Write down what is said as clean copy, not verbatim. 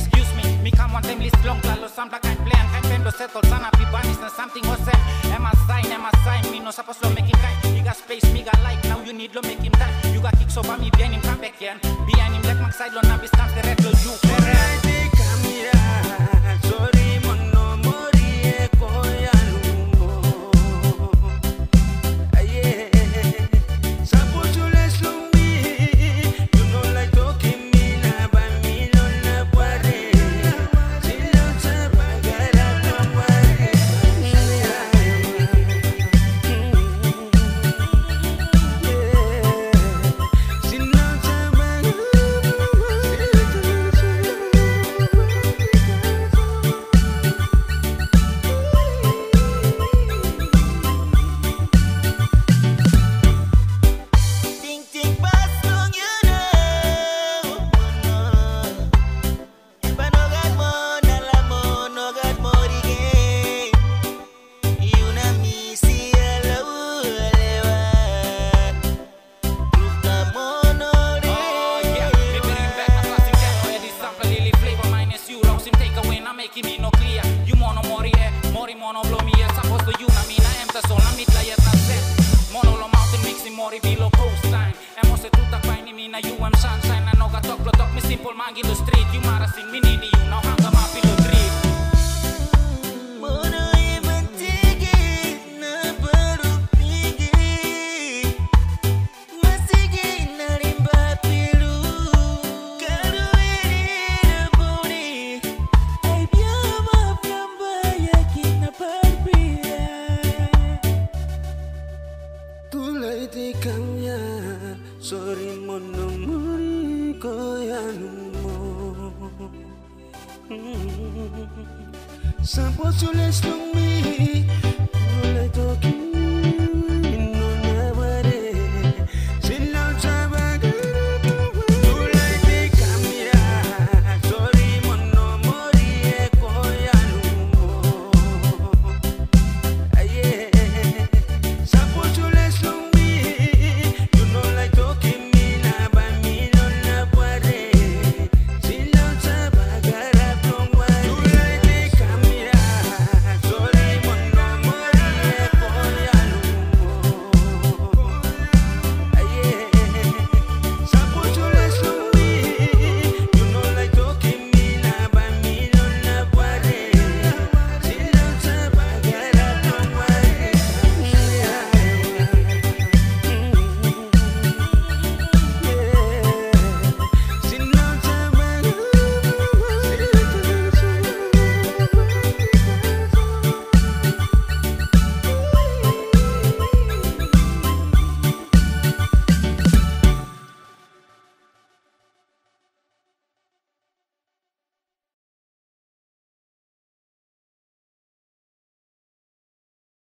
excuse me come one time list long lalo sample kind plan kind pendo settle sana pibanis na something was said am I sign me no supposed to make him kind you got space me got like now you need to make him time you got kicks over me behind him come back again behind him black max side lo na bistan the red lo you sorry mono mori ko ya Mori below coastline. Emo se tuta paini mina you am sunshine. I know got talk me simple man in the street. You mara sing me need you now hang up below dream. Mono even tigi na baru pigi. Masigi na rimba pilu. Karu ini na boni. Ay biama flamba yakin na parpia. Tulay di kanya, sorry mono mori ko mo. Sampo sules lumi, tulay toki